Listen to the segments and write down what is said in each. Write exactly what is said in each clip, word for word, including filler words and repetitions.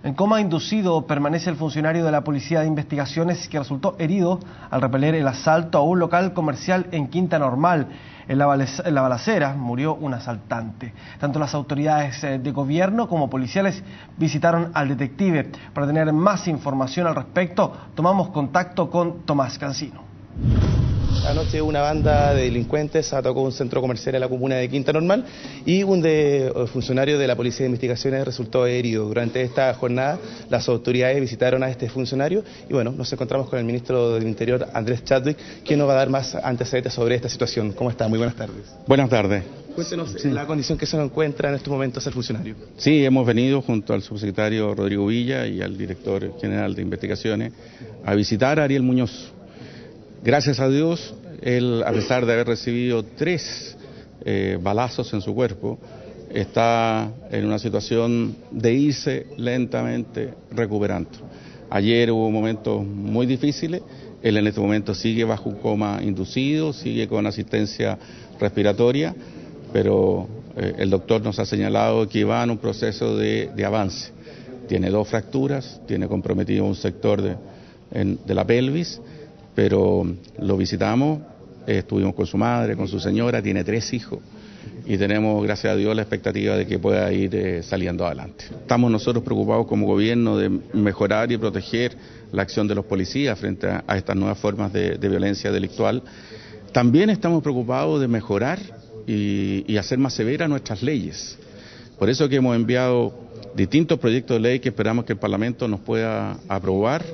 En coma inducido permanece el funcionario de la Policía de Investigaciones que resultó herido al repeler el asalto a un local comercial en Quinta Normal. En la, en la balacera murió un asaltante. Tanto las autoridades de gobierno como policiales visitaron al detective. Para tener más información al respecto, tomamos contacto con Tomás Cancino. Anoche una banda de delincuentes atacó un centro comercial en la comuna de Quinta Normal y un de, funcionario de la Policía de Investigaciones resultó herido. Durante esta jornada las autoridades visitaron a este funcionario y bueno, nos encontramos con el ministro del Interior, Andrés Chadwick, quien nos va a dar más antecedentes sobre esta situación. ¿Cómo está? Muy buenas tardes. Buenas tardes. Cuéntenos sí. la condición que se nos encuentra en estos momentos el funcionario. Sí, hemos venido junto al subsecretario Rodrigo Villa y al director general de Investigaciones a visitar a Ariel Muñoz. Gracias a Dios, él, a pesar de haber recibido tres eh, balazos en su cuerpo, está en una situación de irse lentamente recuperando. Ayer hubo momentos muy difíciles, él en este momento sigue bajo un coma inducido, sigue con asistencia respiratoria, pero eh, el doctor nos ha señalado que va en un proceso de, de avance. Tiene dos fracturas, tiene comprometido un sector de, en, de la pelvis, pero lo visitamos, eh, estuvimos con su madre, con su señora, tiene tres hijos y tenemos, gracias a Dios, la expectativa de que pueda ir eh, saliendo adelante. Estamos nosotros preocupados como gobierno de mejorar y proteger la acción de los policías frente a, a estas nuevas formas de, de violencia delictual. También estamos preocupados de mejorar y, y hacer más severas nuestras leyes. Por eso que hemos enviado distintos proyectos de ley que esperamos que el Parlamento nos pueda aprobar.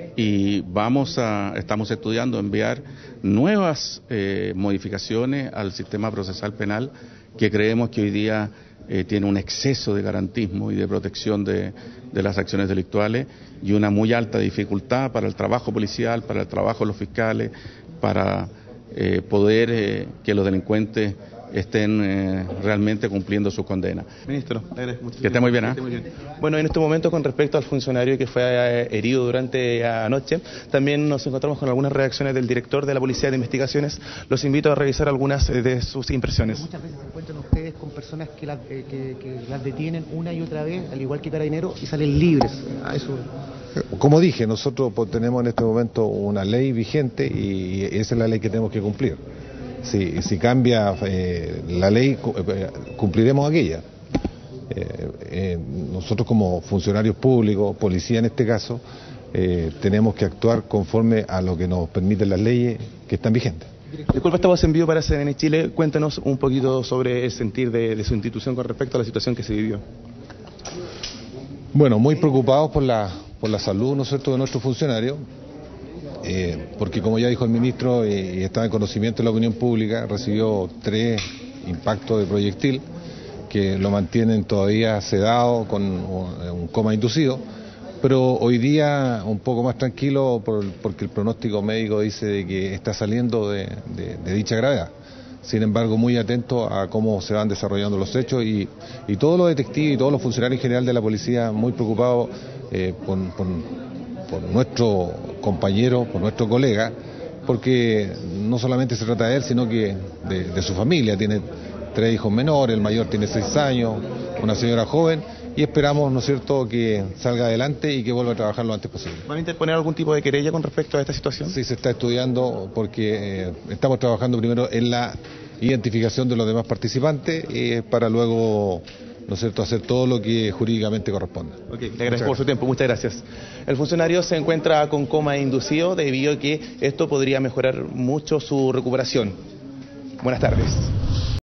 Y vamos a, estamos estudiando enviar nuevas eh, modificaciones al sistema procesal penal que creemos que hoy día eh, tiene un exceso de garantismo y de protección de, de las acciones delictuales y una muy alta dificultad para el trabajo policial, para el trabajo de los fiscales, para eh, poder eh, que los delincuentes estén eh, realmente cumpliendo su condena. Ministro, que esté muy bien, ¿eh? muy bien. Bueno, en este momento con respecto al funcionario que fue eh, herido durante anoche, también nos encontramos con algunas reacciones del director de la Policía de Investigaciones. Los invito a revisar algunas de sus impresiones. Muchas veces se encuentran ustedes con personas que las, eh, que, que las detienen una y otra vez, al igual que Carabineros, y salen libres. A eso... Como dije, nosotros tenemos en este momento una ley vigente y esa es la ley que tenemos que cumplir. Si, si cambia eh, la ley, cumpliremos aquella. Eh, eh, nosotros como funcionarios públicos, policía en este caso, eh, tenemos que actuar conforme a lo que nos permiten las leyes que están vigentes. Disculpa, esta voz en vivo para C N N Chile. Cuéntanos un poquito sobre el sentir de, de su institución con respecto a la situación que se vivió. Bueno, muy preocupados por la, por la salud, ¿no es cierto?, de nuestros funcionarios. Eh, porque como ya dijo el ministro, eh, y está en conocimiento de la opinión pública, recibió tres impactos de proyectil que lo mantienen todavía sedado con un, un coma inducido, pero hoy día un poco más tranquilo por, porque el pronóstico médico dice de que está saliendo de, de, de dicha gravedad. Sin embargo, muy atento a cómo se van desarrollando los hechos y, y todos los detectives y todos los funcionarios en general de la policía muy preocupados eh, por, por por nuestro compañero, por nuestro colega, porque no solamente se trata de él, sino que de, de su familia. Tiene tres hijos menores, el mayor tiene seis años, una señora joven, y esperamos, ¿no es cierto?, que salga adelante y que vuelva a trabajar lo antes posible. ¿Van a interponer algún tipo de querella con respecto a esta situación? Sí, se está estudiando porque eh, estamos trabajando primero en la identificación de los demás participantes eh, para luego, ¿no es cierto?, hacer todo lo que jurídicamente corresponde. Ok, le agradezco por su tiempo, muchas gracias. El funcionario se encuentra con coma inducido debido a que esto podría mejorar mucho su recuperación. Buenas tardes.